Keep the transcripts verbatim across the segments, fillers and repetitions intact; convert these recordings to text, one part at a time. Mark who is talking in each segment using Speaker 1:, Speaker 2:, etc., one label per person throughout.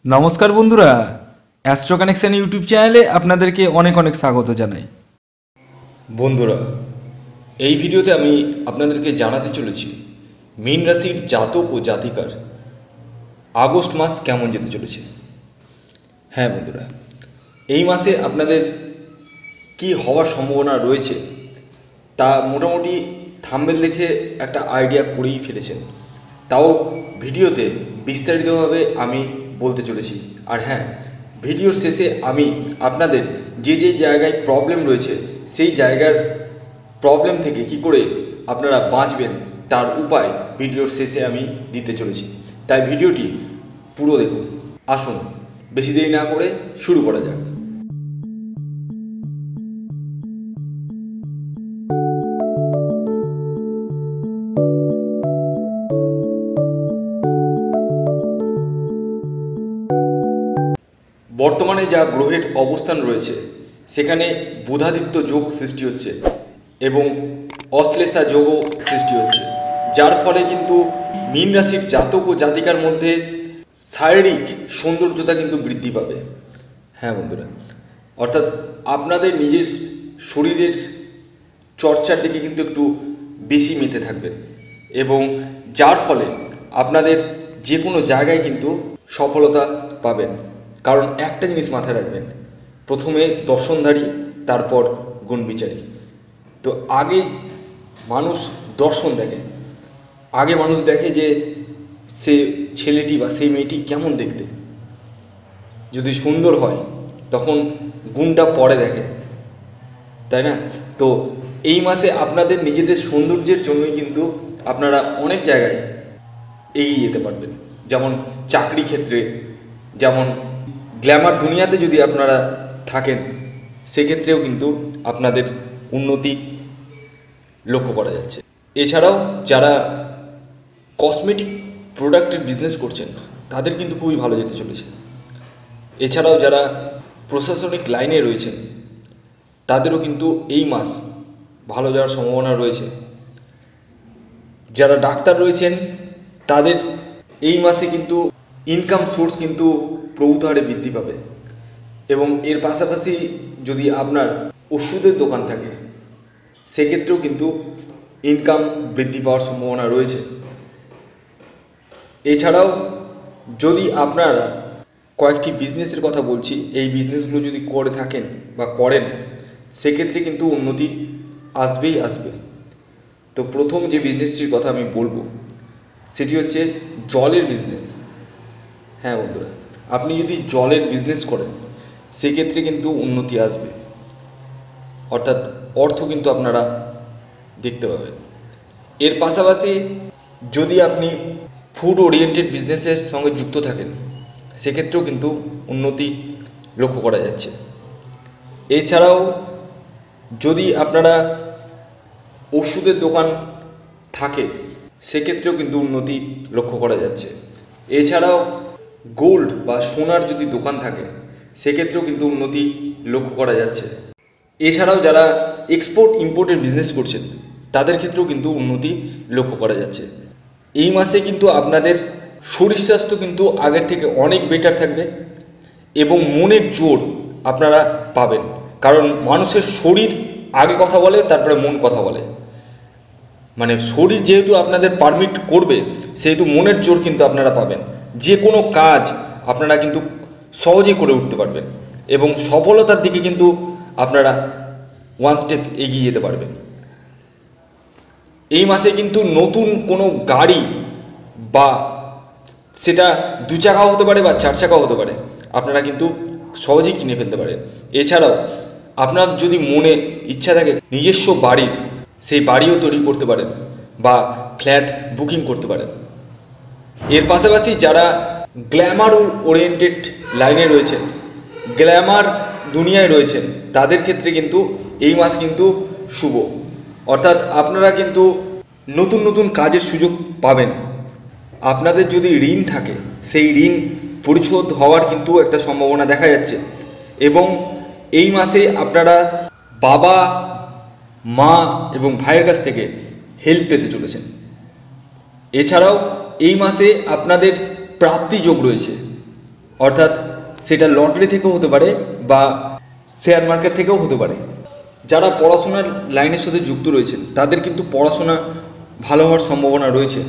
Speaker 1: নমস্কার বন্ধুরা, astro connection YouTube চ্যানেলে আপনাদেরকে অনেক অনেক স্বাগত জানাই।
Speaker 2: বন্ধুরা, এই ভিডিওতে আমি আপনাদেরকে জানাতে চলেছি মীন রাশির জাতক ও জাতিকার আগস্ট মাস কেমন যেতে চলেছে। হ্যাঁ বন্ধুরা, এই মাসে আপনাদের কি হওয়ার সম্ভাবনা রয়েছে তা মোটামুটি থাম্বনেল দেখে একটা আইডিয়া করেই ফেলেছেন। তাও ভিডিওতে বিস্তারিতভাবে আমি বলতে চলেছি। আর হ্যাঁ, ভিডিওর শেষে আমি আপনাদের যে যে জায়গায় প্রবলেম রয়েছে সেই জায়গার প্রবলেম থেকে কি করে আপনারা বাঁচবেন তার উপায় ভিডিওর শেষে আমি দিতে চলেছি। তাই ভিডিওটি পুরো দেখুন। আসুন বেশি দেরি না করে শুরু করা যাক। বর্তমানে যা গ্রহের অবস্থান রয়েছে সেখানে বুধাদিত্য যোগ সৃষ্টি হচ্ছে এবং অশ্লেষা যোগও সৃষ্টি হচ্ছে, যার ফলে কিন্তু মীন রাশির জাতক ও জাতিকার মধ্যে শারীরিক সৌন্দর্যতা কিন্তু বৃদ্ধি পাবে। হ্যাঁ বন্ধুরা, অর্থাৎ আপনাদের নিজের শরীরের চর্চার দিকে কিন্তু একটু বেশি মেতে থাকবেন এবং যার ফলে আপনাদের যে কোনো জায়গায় কিন্তু সফলতা পাবেন। কারণ একটা জিনিস মাথায় রাখবেন, প্রথমে দর্শনধারী, তারপর গুণবিচারী। তো আগে মানুষ দর্শন দেখে, আগে মানুষ দেখে যে সে ছেলেটি বা সেই মেয়েটি কেমন দেখতে। যদি সুন্দর হয় তখন গুণটা পরে দেখে, তাই না? তো এই মাসে আপনাদের নিজেদের সৌন্দর্যের জন্যই কিন্তু আপনারা অনেক জায়গায় এগিয়ে যেতে পারবেন। যেমন চাকরি ক্ষেত্রে, যেমন গ্ল্যামার দুনিয়াতে যদি আপনারা থাকেন সেক্ষেত্রেও কিন্তু আপনাদের উন্নতি লক্ষ্য করা যাচ্ছে। এছাড়াও যারা কসমেটিক প্রোডাক্টের বিজনেস করছেন তাদের কিন্তু খুবই ভালো যেতে চলেছে। এছাড়াও যারা প্রশাসনিক লাইনে রয়েছেন তাদেরও কিন্তু এই মাস ভালো যাওয়ার সম্ভাবনা রয়েছে। যারা ডাক্তার রয়েছেন তাদের এই মাসে কিন্তু ইনকাম সোর্স কিন্তু প্রভূত হারে বৃদ্ধি পাবে এবং এর পাশাপাশি যদি আপনার ওষুধের দোকান থাকে সেক্ষেত্রেও কিন্তু ইনকাম বৃদ্ধি পাওয়ার সম্ভাবনা রয়েছে। এছাড়াও যদি আপনারা কয়েকটি বিজনেসের কথা বলছি, এই বিজনেসগুলো যদি করে থাকেন বা করেন সেক্ষেত্রে কিন্তু উন্নতি আসবেই আসবে। তো প্রথম যে বিজনেসটির কথা আমি বলবো সেটি হচ্ছে জলের বিজনেস। হ্যাঁ বন্ধুরা, আপনি যদি জলের বিজনেস করেন সেক্ষেত্রে কিন্তু উন্নতি আসবে, অর্থাৎ অর্থ কিন্তু আপনারা দেখতে পাবেন। এর পাশাপাশি যদি আপনি ফুড ওরিয়েন্টেড বিজনেসের সঙ্গে যুক্ত থাকেন সেক্ষেত্রেও কিন্তু উন্নতি লক্ষ্য করা যাচ্ছে। এছাড়াও যদি আপনারা ওষুধের দোকান থাকে সেক্ষেত্রেও কিন্তু উন্নতি লক্ষ্য করা যাচ্ছে। এছাড়াও গোল্ড বা সোনার যদি দোকান থাকে সেক্ষেত্রেও কিন্তু উন্নতি লক্ষ্য করা যাচ্ছে। এছাড়াও যারা এক্সপোর্ট ইম্পোর্টের বিজনেস করছেন তাদের ক্ষেত্রেও কিন্তু উন্নতি লক্ষ্য করা যাচ্ছে। এই মাসে কিন্তু আপনাদের শরীর স্বাস্থ্য কিন্তু আগের থেকে অনেক বেটার থাকবে এবং মনের জোর আপনারা পাবেন। কারণ মানুষের শরীর আগে কথা বলে, তারপরে মন কথা বলে। মানে শরীর যেহেতু আপনাদের পারমিট করবে সেহেতু মনের জোর কিন্তু আপনারা পাবেন। যে কোনো কাজ আপনারা কিন্তু সহজেই করে উঠতে পারবেন এবং সফলতার দিকে কিন্তু আপনারা ওয়ান স্টেপ এগিয়ে যেতে পারবেন। এই মাসে কিন্তু নতুন কোনো গাড়ি, বা সেটা দু চাকাও হতে পারে বা চার চাকাও হতে পারে, আপনারা কিন্তু সহজেই কিনে ফেলতে পারেন। এছাড়াও আপনার যদি মনে ইচ্ছা থাকে নিজস্ব বাড়ির, সেই বাড়িও তৈরি করতে পারেন বা ফ্ল্যাট বুকিং করতে পারেন। এর পাশাপাশি যারা গ্ল্যামার ওরিয়েন্টেড লাইনে রয়েছেন, গ্ল্যামার দুনিয়ায় রয়েছেন, তাদের ক্ষেত্রে কিন্তু এই মাস কিন্তু শুভ। অর্থাৎ আপনারা কিন্তু নতুন নতুন কাজের সুযোগ পাবেন। আপনাদের যদি ঋণ থাকে সেই ঋণ পরিশোধ হওয়ার কিন্তু একটা সম্ভাবনা দেখা যাচ্ছে এবং এই মাসে আপনারা বাবা, মা এবং ভাইয়ের কাছ থেকে হেল্প পেতে চলেছেন। এছাড়াও এই মাসে আপনাদের প্রাপ্তি যোগ রয়েছে। অর্থাৎ সেটা লটারি থেকেও হতে পারে বা শেয়ার মার্কেট থেকেও হতে পারে। যারা পড়াশোনার লাইনের সাথে যুক্ত রয়েছেন তাদের কিন্তু পড়াশোনা ভালো হওয়ার সম্ভাবনা রয়েছে,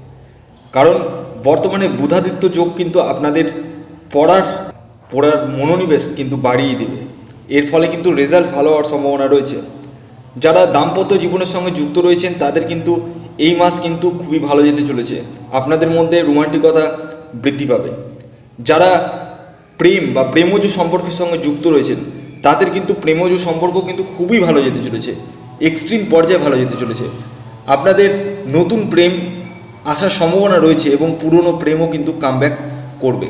Speaker 2: কারণ বর্তমানে বুধাদিত্য যোগ কিন্তু আপনাদের পড়ার পড়ার মনোনিবেশ কিন্তু বাড়িয়ে দেবে। এর ফলে কিন্তু রেজাল্ট ভালো হওয়ার সম্ভাবনা রয়েছে। যারা দাম্পত্য জীবনের সঙ্গে যুক্ত রয়েছেন তাদের কিন্তু এই মাস কিন্তু খুবই ভালো যেতে চলেছে, আপনাদের মধ্যে রোমান্টিকতা বৃদ্ধি পাবে। যারা প্রেম বা প্রেমজ সম্পর্কের সঙ্গে যুক্ত রয়েছেন তাদের কিন্তু প্রেমজ সম্পর্ক কিন্তু খুবই ভালো যেতে চলেছে, এক্সট্রিম পর্যায়ে ভালো যেতে চলেছে। আপনাদের নতুন প্রেম আসার সম্ভাবনা রয়েছে এবং পুরনো প্রেমও কিন্তু কামব্যাক করবে।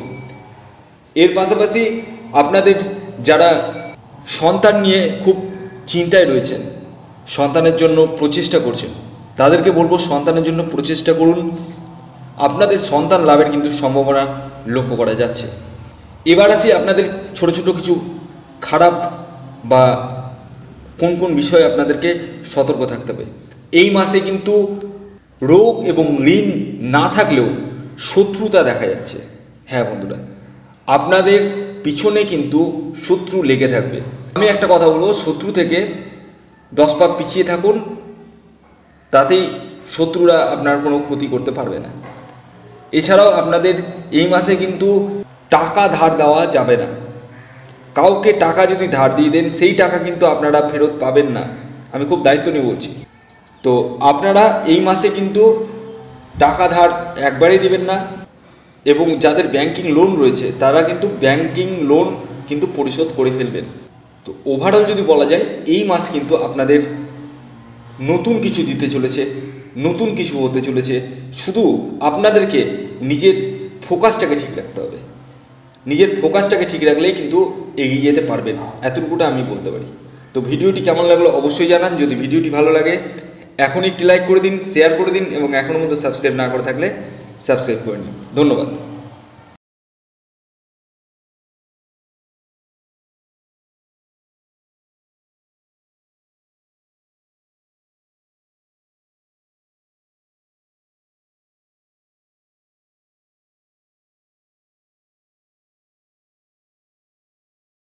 Speaker 2: এর পাশাপাশি আপনাদের যারা সন্তান নিয়ে খুব চিন্তায় রয়েছেন, সন্তানের জন্য প্রচেষ্টা করছেন, তাদেরকে বলবো সন্তানের জন্য প্রচেষ্টা করুন, আপনাদের সন্তান লাভের কিন্তু সম্ভাবনা লক্ষ্য করা যাচ্ছে। এবার আসি আপনাদের ছোট ছোট কিছু খারাপ বা কোন কোন বিষয়ে আপনাদেরকে সতর্ক থাকতে হবে। এই মাসে কিন্তু রোগ এবং ঋণ না থাকলেও শত্রুতা দেখা যাচ্ছে। হ্যাঁ বন্ধুরা, আপনাদের পিছনে কিন্তু শত্রু লেগে থাকবে। আমি একটা কথা বলবো, শত্রু থেকে দশ পা পিছিয়ে থাকুন, তাতেই শত্রুরা আপনার কোনো ক্ষতি করতে পারবে না। এছাড়াও আপনাদের এই মাসে কিন্তু টাকা ধার দেওয়া যাবে না। কাউকে টাকা যদি ধার দিয়ে দেন সেই টাকা কিন্তু আপনারা ফেরত পাবেন না, আমি খুব দায়িত্ব নিয়ে বলছি। তো আপনারা এই মাসে কিন্তু টাকা ধার একবারেই দেবেন না, এবং যাদের ব্যাংকিং লোন রয়েছে তারা কিন্তু ব্যাংকিং লোন কিন্তু পরিশোধ করে ফেলবেন। তো ওভারঅল যদি বলা যায় এই মাস কিন্তু আপনাদের নতুন কিছু দিতে চলেছে, নতুন কিছু হতে চলেছে। শুধু আপনাদেরকে নিজের ফোকাসটাকে ঠিক রাখতে হবে, নিজের ফোকাসটাকে ঠিক রাখলেই কিন্তু এগিয়ে যেতে পারবেন, এতটুকুটা আমি বলতে পারি। তো ভিডিওটি কেমন লাগলো অবশ্যই জানান। যদি ভিডিওটি ভালো লাগে এখনই একটি লাইক করে দিন, শেয়ার করে দিন, এবং এখনও মধ্যে সাবস্ক্রাইব না করে থাকলে সাবস্ক্রাইব করে নিন। ধন্যবাদ।